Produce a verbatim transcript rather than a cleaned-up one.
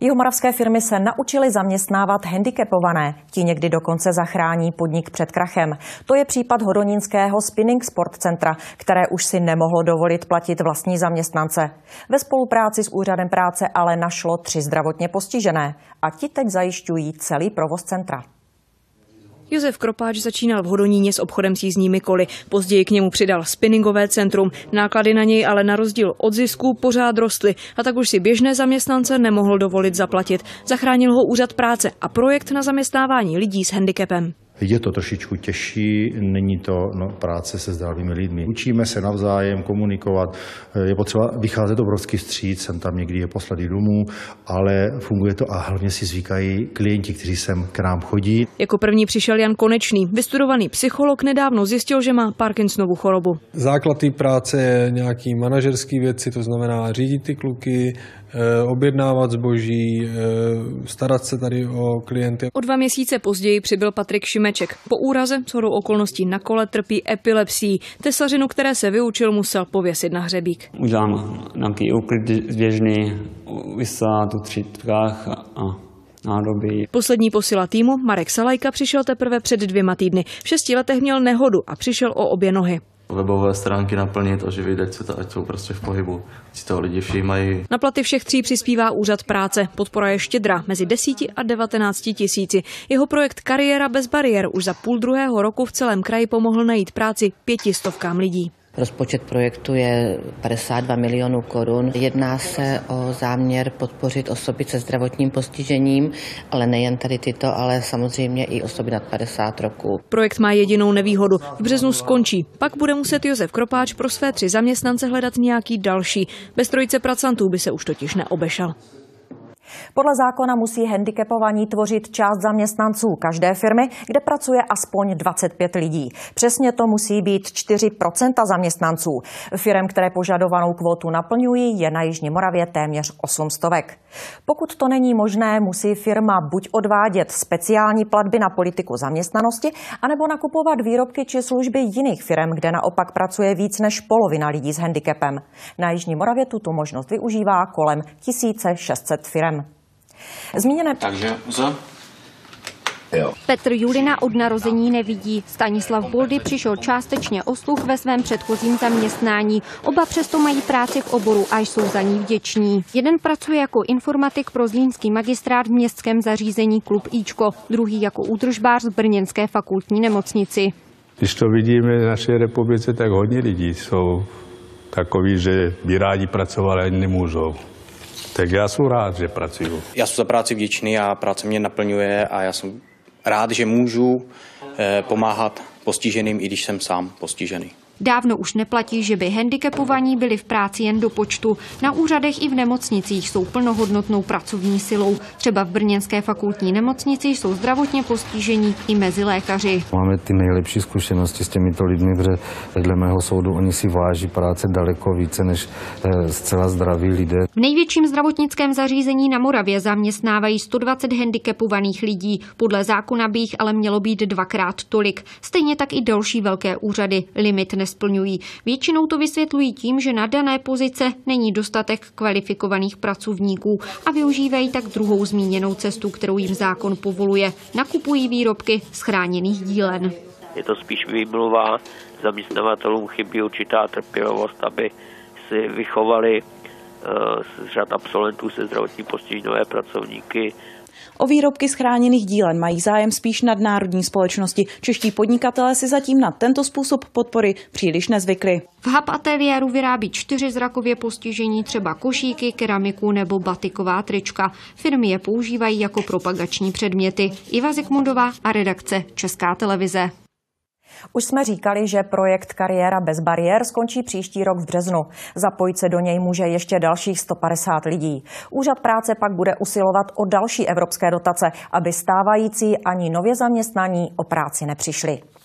Jihomoravské firmy se naučily zaměstnávat handicapované. Ti někdy dokonce zachrání podnik před krachem. To je případ hodonínského Spinning Sport Centra, které už si nemohlo dovolit platit vlastní zaměstnance. Ve spolupráci s Úřadem práce ale našlo tři zdravotně postižené a ti teď zajišťují celý provoz centra. Josef Kropáč začínal v Hodoníně s obchodem s jízdními koly. Později k němu přidal spinningové centrum. Náklady na něj ale na rozdíl od zisku pořád rostly a tak už si běžné zaměstnance nemohl dovolit zaplatit. Zachránil ho Úřad práce a projekt na zaměstnávání lidí s handicapem. Je to trošičku těžší, není to no, práce se zdravými lidmi. Učíme se navzájem komunikovat, je potřeba vycházet obrovský vstříc, jsem tam někdy je poslali domů, ale funguje to a hlavně si zvykají klienti, kteří sem k nám chodí. Jako první přišel Jan Konečný. Vystudovaný psycholog nedávno zjistil, že má Parkinsonovu chorobu. Základ té práce je nějaký manažerský věci, to znamená řídit ty kluky, objednávat zboží, starat se tady o klienty. O dva měsíce později přibyl Patrik Šimeček. Po úraze shodou okolností na kole trpí epilepsií. Tesařinu, které se vyučil, musel pověsit na hřebík. Udělám nějaký úklid zběžný, vysát, utřít prach a nádoby. Poslední posila týmu, Marek Salajka, přišel teprve před dvěma týdny. V šesti letech měl nehodu a přišel o obě nohy. Webové stránky naplnit, oživit, ať, se to, ať jsou prostě v pohybu, ať si toho lidi všímají. Na platy všech tří přispívá Úřad práce. Podpora je štědrá, mezi deseti a devatenácti tisíci. Jeho projekt Kariéra bez bariér už za půl druhého roku v celém kraji pomohl najít práci pětistovkám lidí. Rozpočet projektu je padesát dva milionů korun. Jedná se o záměr podpořit osoby se zdravotním postižením, ale nejen tady tyto, ale samozřejmě i osoby nad padesát roků. Projekt má jedinou nevýhodu. V březnu skončí. Pak bude muset Josef Kropáč pro své tři zaměstnance hledat nějaký další. Bez trojice pracantů by se už totiž neobešel. Podle zákona musí handicapovaní tvořit část zaměstnanců každé firmy, kde pracuje aspoň dvacet pět lidí. Přesně to musí být čtyři procenta zaměstnanců. Firem, které požadovanou kvotu naplňují, je na Jižní Moravě téměř osm stovek. Pokud to není možné, musí firma buď odvádět speciální platby na politiku zaměstnanosti, anebo nakupovat výrobky či služby jiných firem, kde naopak pracuje víc než polovina lidí s handicapem. Na Jižní Moravě tuto možnost využívá kolem tisíc šest set firem. Zmíněné... Takže za... Jo. Petr Julina od narození nevidí. Stanislav Boldy přišel částečně o sluch ve svém předchozím zaměstnání. Oba přesto mají práci v oboru a jsou za ní vděční. Jeden pracuje jako informatik pro zlínský magistrát v městském zařízení Klub Íčko, druhý jako údržbář v brněnské fakultní nemocnici. Když to vidíme v naší republice, tak hodně lidí jsou takoví, že by rádi pracovali, ani nemůžou. Tak já jsem rád, že pracuju. Já jsem za práci vděčný a práce mě naplňuje a já jsem rád, že můžu pomáhat postiženým, i když jsem sám postižený. Dávno už neplatí, že by handicapovaní byli v práci jen do počtu. Na úřadech i v nemocnicích jsou plnohodnotnou pracovní silou. Třeba v brněnské fakultní nemocnici jsou zdravotně postižení i mezi lékaři. Máme ty nejlepší zkušenosti s těmito lidmi, protože dle mého soudu oni si váží práce daleko více než zcela zdraví lidé. V největším zdravotnickém zařízení na Moravě zaměstnávají sto dvacet handicapovaných lidí. Podle zákona by jich ale mělo být dvakrát tolik. Stejně tak i další velké úřady limit nesplňují. Většinou to vysvětlují tím, že na dané pozice není dostatek kvalifikovaných pracovníků a využívají tak druhou zmíněnou cestu, kterou jim zákon povoluje. Nakupují výrobky z chráněných dílen. Je to spíš výmluva. Zaměstnavatelům chybí určitá trpělivost, aby si vychovali z řad absolventů se zdravotní postižené pracovníky. O výrobky z chráněných dílen mají zájem spíš nadnárodní společnosti. Čeští podnikatelé si zatím na tento způsob podpory příliš nezvykli. V Hub ateliéru vyrábí čtyři zrakově postižení, třeba košíky, keramiku nebo batiková trička. Firmy je používají jako propagační předměty. Iva Zikmundová a redakce Česká televize. Už jsme říkali, že projekt Kariéra bez bariér skončí příští rok v březnu. Zapojit se do něj může ještě dalších sto padesát lidí. Úřad práce pak bude usilovat o další evropské dotace, aby stávající ani nově zaměstnaní o práci nepřišli.